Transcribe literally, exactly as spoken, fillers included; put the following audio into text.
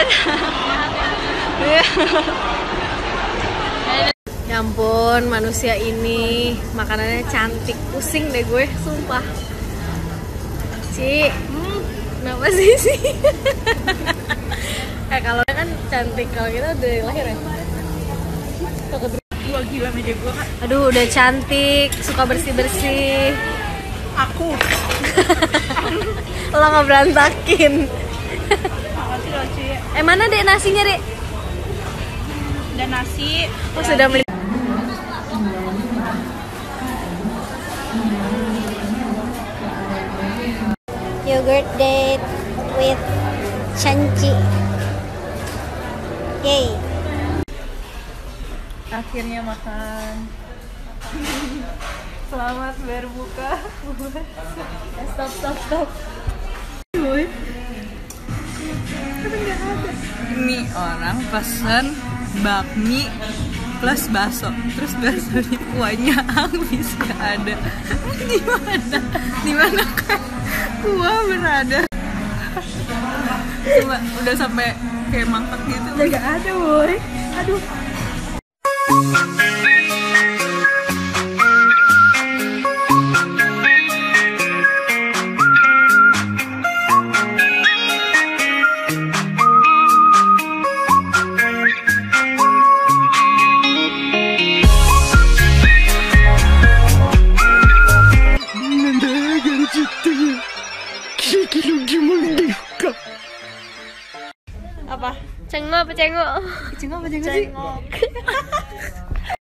Ya ampun, manusia ini makanannya cantik, pusing deh gue, sumpah. Ci, hmm, kenapa sih sih? Eh kalau kan cantik, kalau kita udah dari lahir ya. Gua gila meja gua kan. Aduh, udah cantik, suka bersih-bersih. Aku. Lo nggak berantakin. Makasih loh, Ci. Eh mana dek nasinya dek? Dan nasi. Oh sudah men. Yogurt date with Chanchi. Yay. Akhirnya makan. Selamat berbuka. Stop stop stop. Ini orang pesen bakmi plus bakso, terus bakso di kuahnya habis gak ada. Di mana? Di mana kan kuah berada? Cuma udah sampai kayak mangkok gitu. Udah gak ada, boy. Aduh. Apa? Cengok apa cengok? Cengok apa cengok sih?